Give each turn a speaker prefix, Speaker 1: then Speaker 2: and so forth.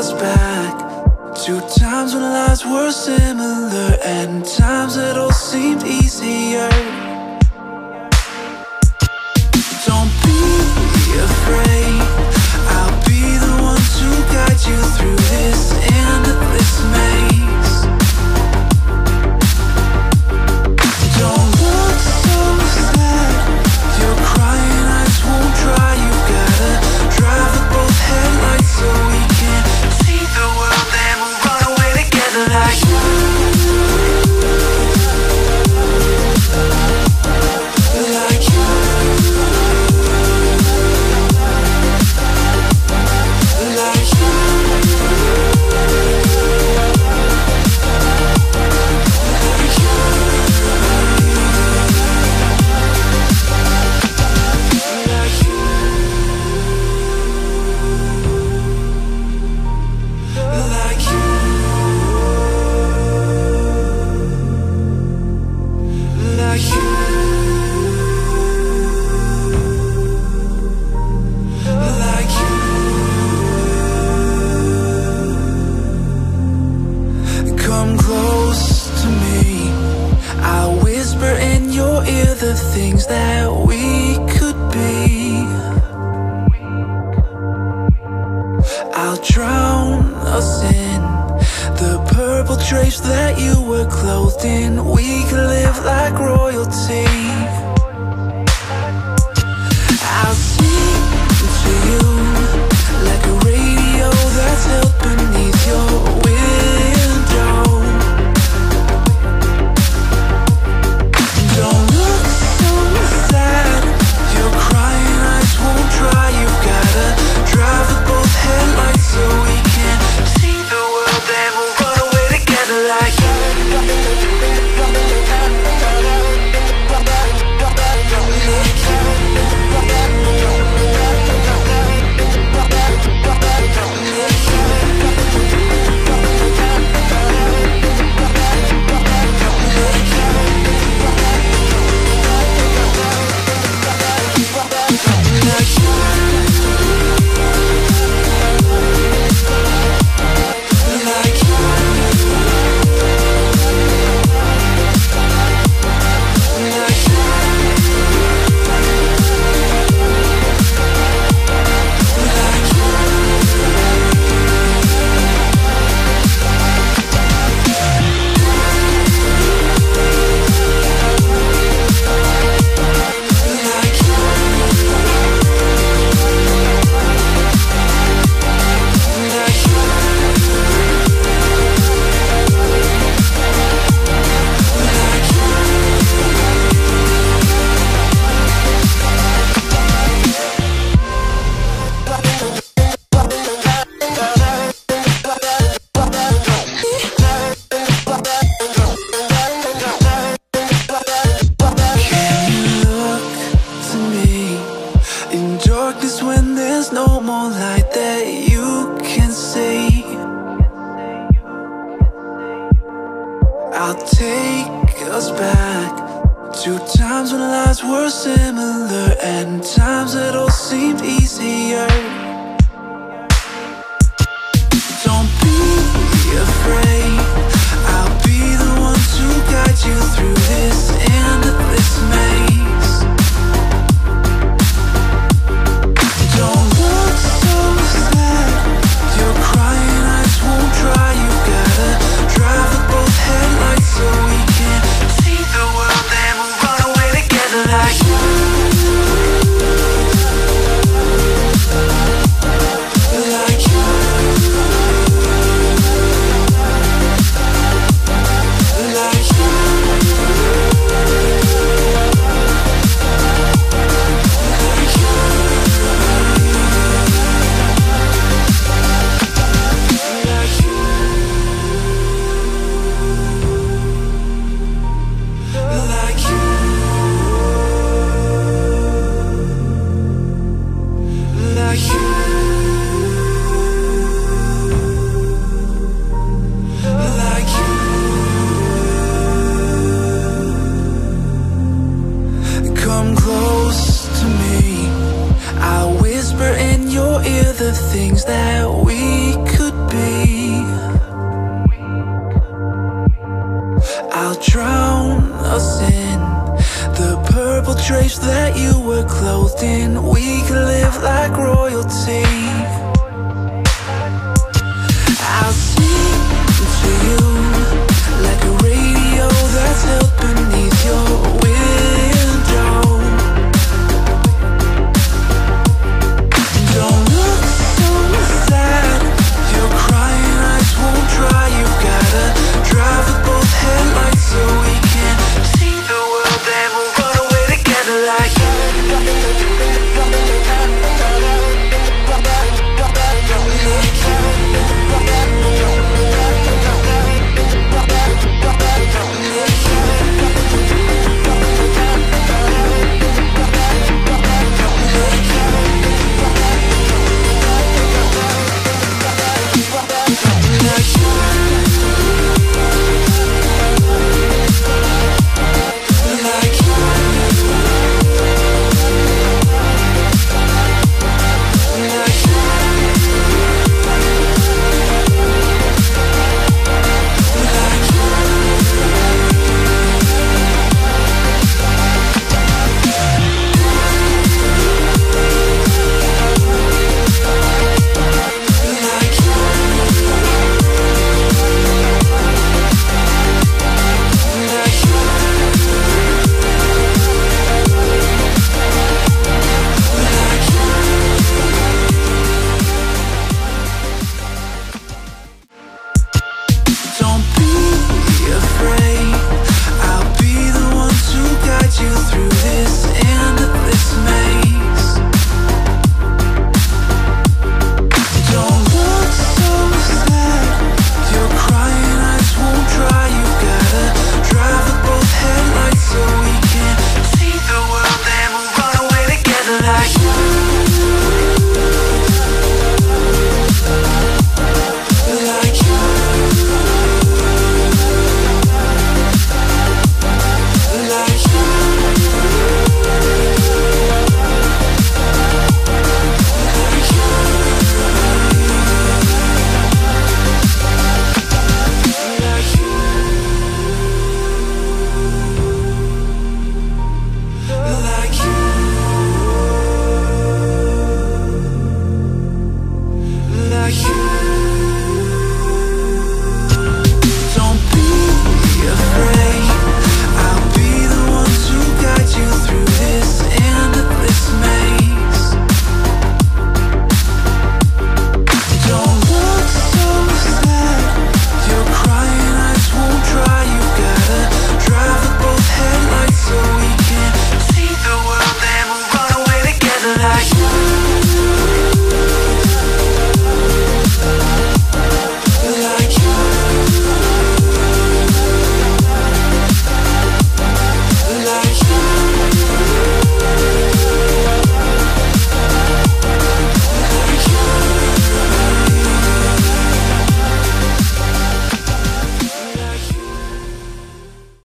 Speaker 1: us back to times when lives were similar and times that all seemed easier. Don't be afraid, I'll be the one to guide you through this endless maze. Don't look so sad, your crying eyes won't dry. You gotta drive with both headlights so we can see the world and we'll run away together like you. Like you. Like you. Come close to me, I'll whisper in your ear the things that we could be. I'll drown us in the purple drapes that you were clothed in. We could live like royalty. I'll sing to you like a radio that's held beneath your window. Don't look so sad, your crying eyes won't dry. You've gotta drive with both headlights so we can see the world and we'll run away together like you. When there's no more light that you can see, I'll take us back to times when lives were similar and times that all seemed easier. Don't be afraid, I'll be the one to guide you through this endless maze. Don't look so sad, your crying eyes won't dry. You gotta drive with both headlights so we can see the world and we'll run away together like you. you through this endless maze.